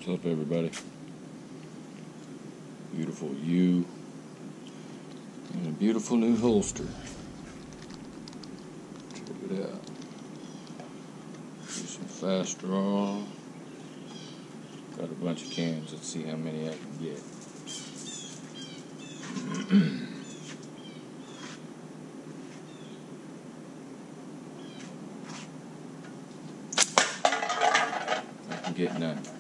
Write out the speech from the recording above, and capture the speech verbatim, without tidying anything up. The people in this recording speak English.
What's up, everybody? Beautiful U and a beautiful new holster. Check it out. Do some fast draw. Got a bunch of cans. Let's see how many I can get. I can get none.